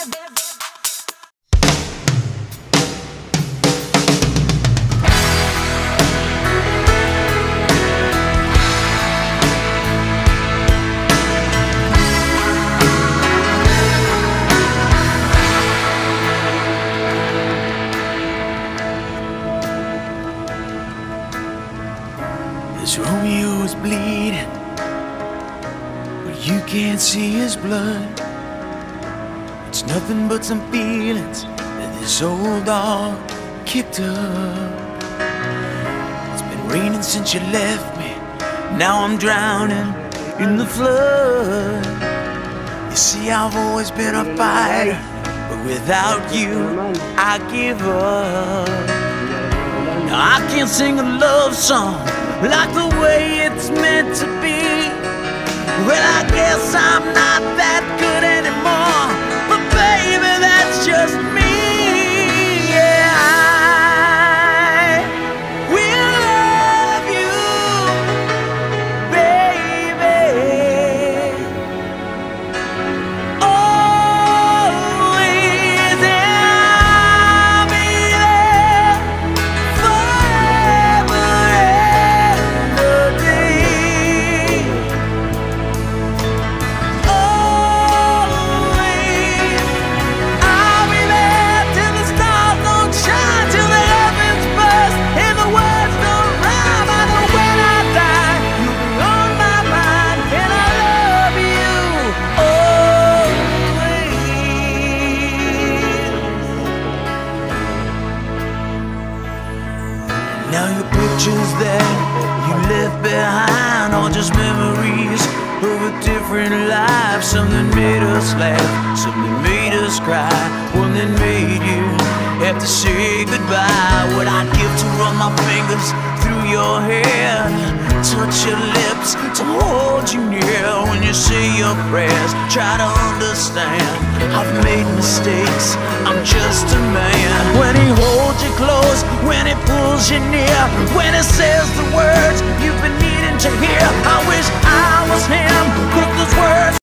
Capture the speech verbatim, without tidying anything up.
As Romeo is bleeding, but you can't see his blood. It's nothing but some feelings that this old dog kicked up. It's been raining since you left me, now I'm drowning in the flood. You see, I've always been a fighter, but without you, I give up. Now I can't sing a love song like the way it's meant to be. Well, I guess I'm not that good anymore, but baby, that's just me. Yeah, I will love you, baby, always, and I'll be there forever. Now your pictures that you left behind are just memories of a different life. Something made us laugh, something made us cry, one that made you have to say goodbye. What I'd give to run my fingers through your hair, touch your lips, to hold you near when you say your prayers. Try to understand, I've made mistakes, I'm just a man. When he holds you close, when he pulls you near, when he says the words you've been needing to hear, I wish I was him, put those words